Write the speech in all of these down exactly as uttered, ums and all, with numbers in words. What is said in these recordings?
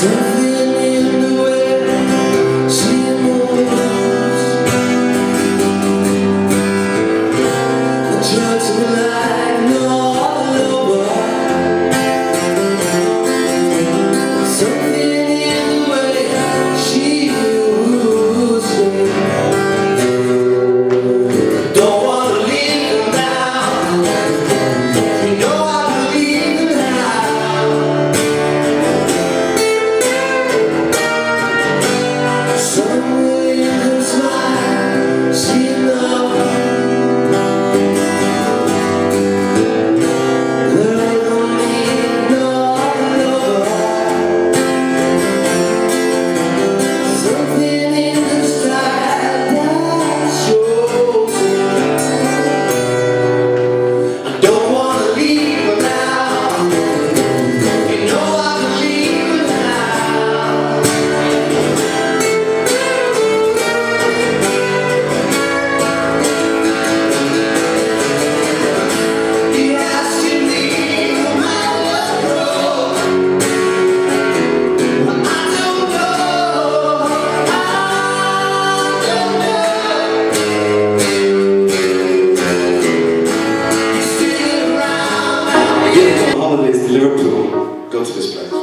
holidays to Liverpool, go to this place.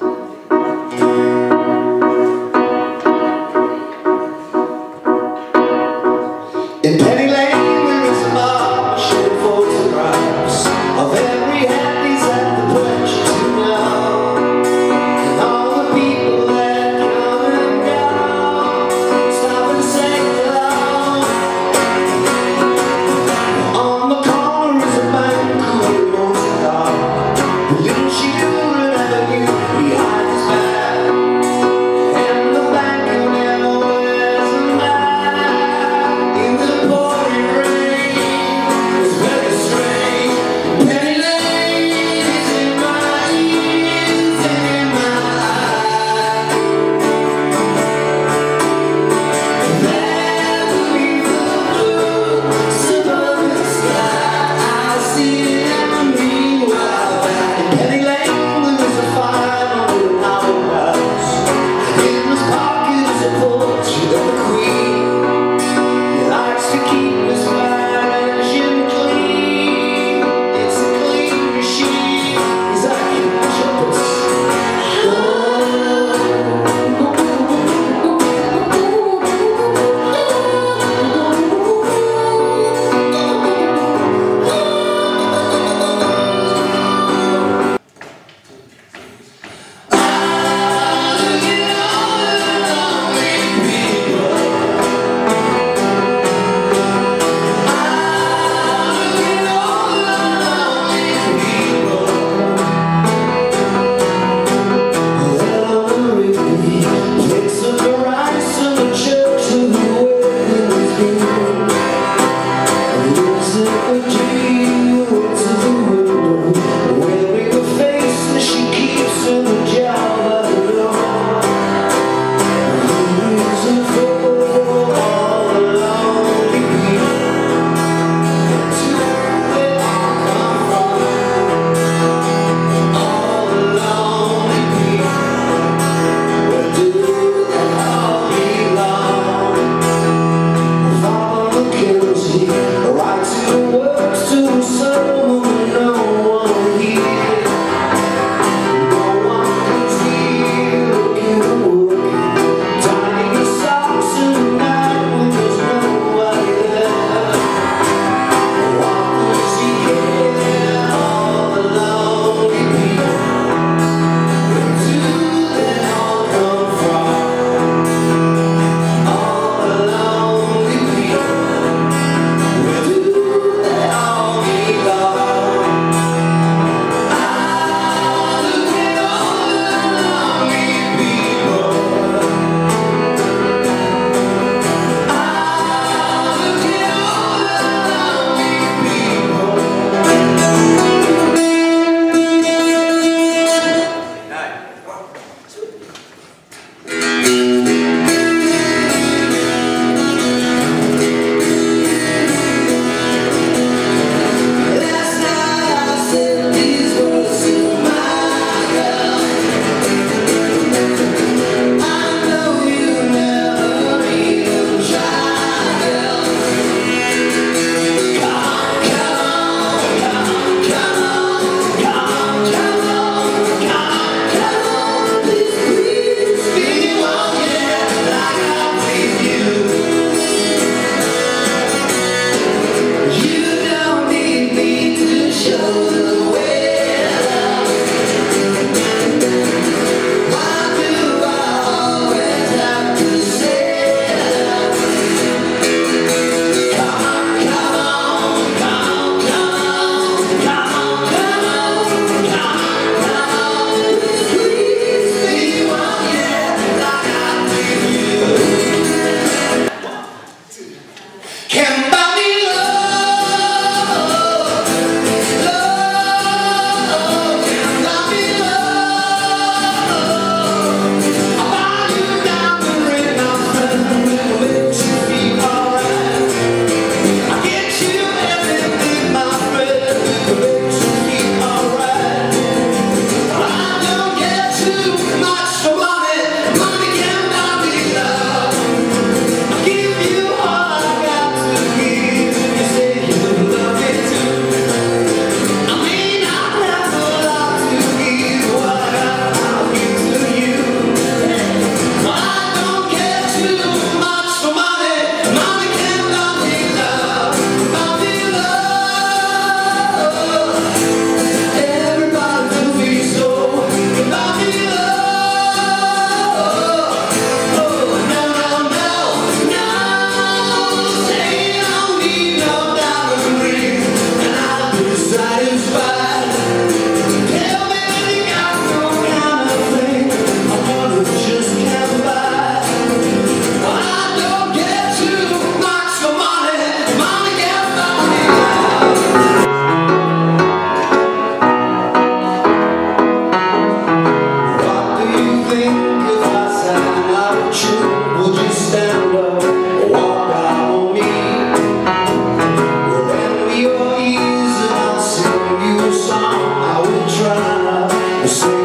In Penny Lane there is a bar showing photographs of every Handy's at the Pledge to now, and all the people that come and go stop and say hello. On the corner is a bank who owns a car, the little children ever knew.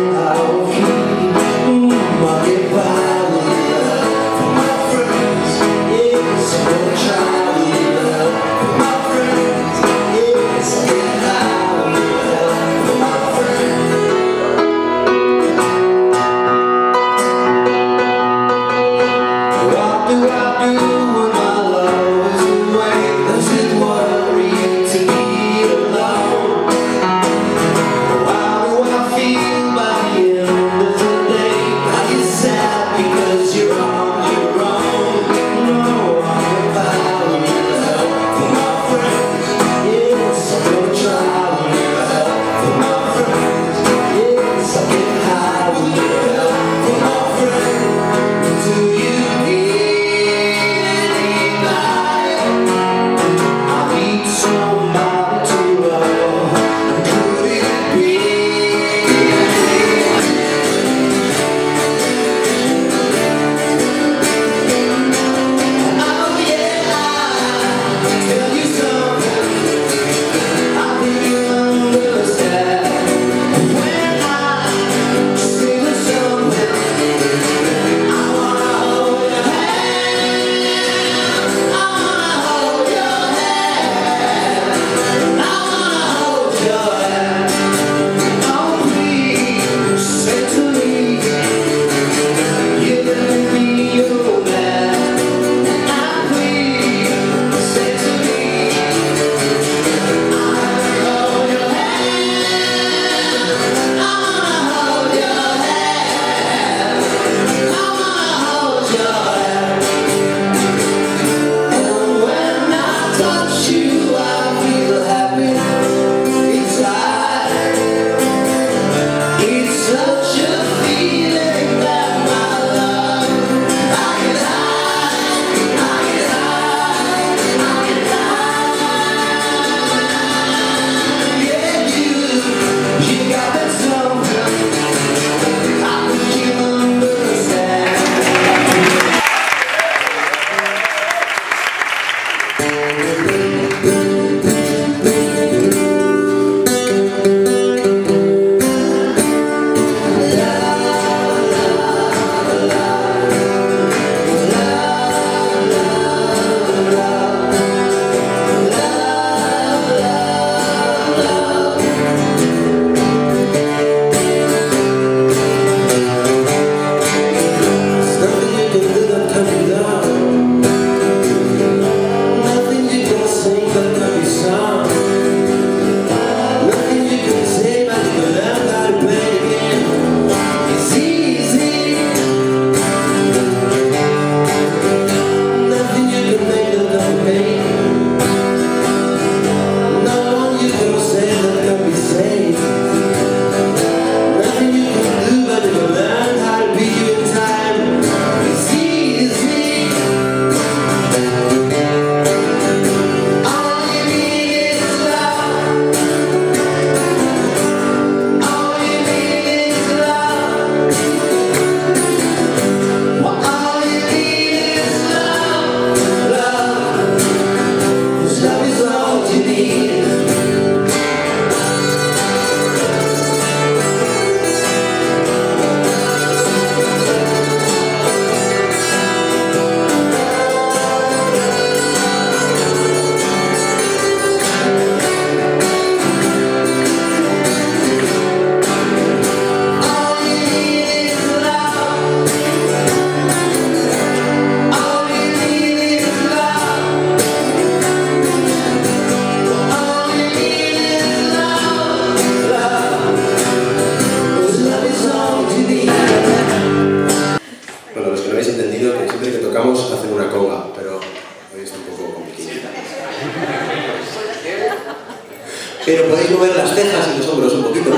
Pero podéis mover las cejas y los hombros un poquito.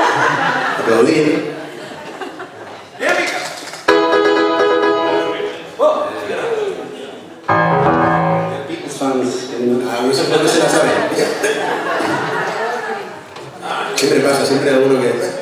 Aplaudir. Fans, a no sé por qué se la sabe. Siempre pasa, siempre hay alguno que...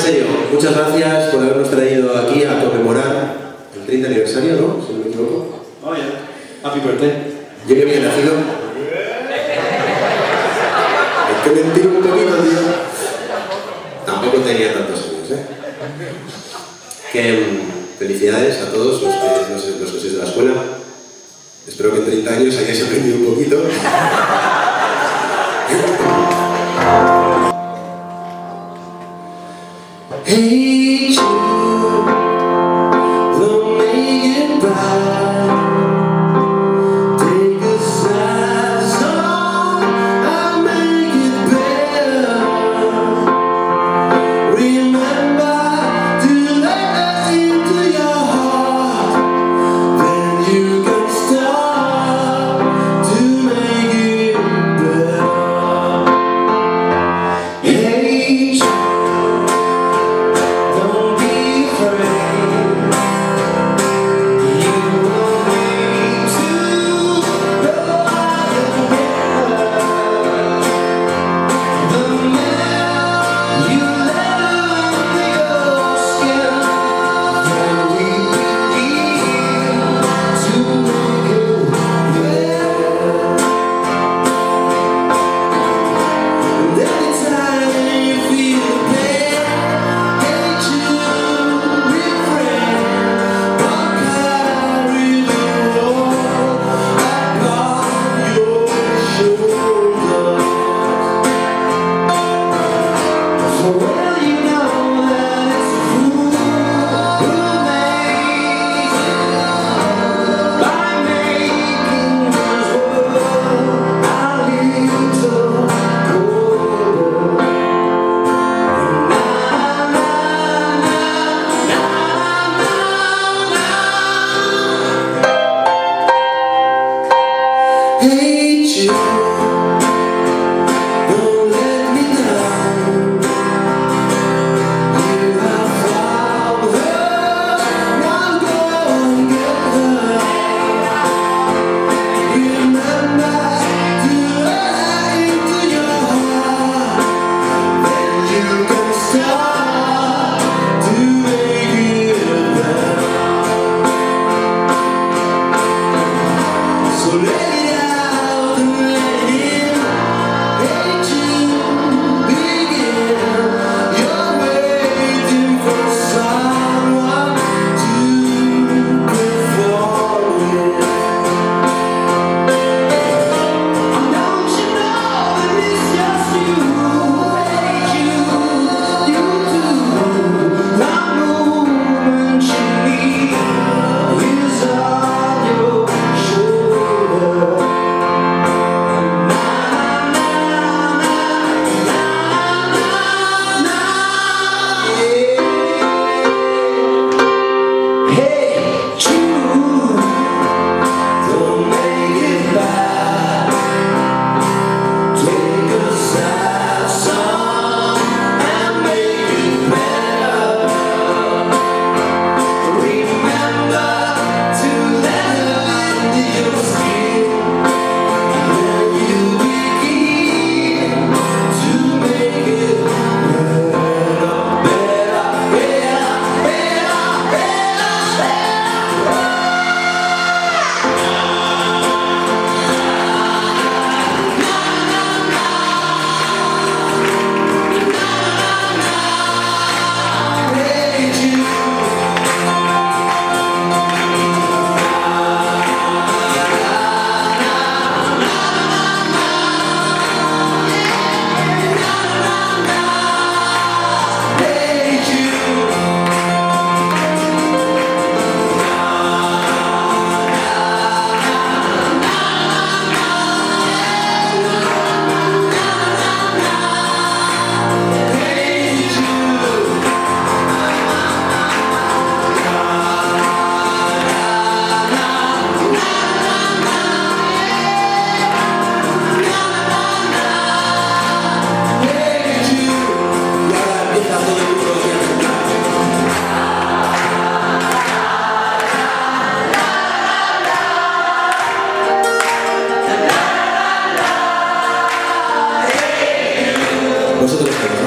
serio, muchas gracias por habernos traído aquí a conmemorar el treinta aniversario, ¿no? Si no me equivoco. Oh, yeah. Happy birthday. Yo que había nacido. Hay que mentir un poquito, tío. Tampoco tenía tantos años, ¿eh? Que felicidades a todos los que, los, los que sois de la escuela. Espero que en treinta años hayáis aprendido un poquito. Hey, you, don't make it bad. Take a sad song and make it better. Remember to let us into your heart. Then you can start to make it better. Hey, you. Hate you, don't let me down. You have found her, now go and get her. Remember to let into your heart. Then you can start to make it better. So let it out and let it in. Hate you, begin. You're waiting for someone to perform with. Don't you know that it's just you? Hate you, you do. The moment you leave is on your shoulder. Hey, you, don't make it bad. Take a sad song and make it better. Remember to let her into your skin. Then you begin to make it better, better, better, better, better. Hate you. Hate you. Hate you. Hate you. Y ahora empieza todo el mundo a cantar. Vosotros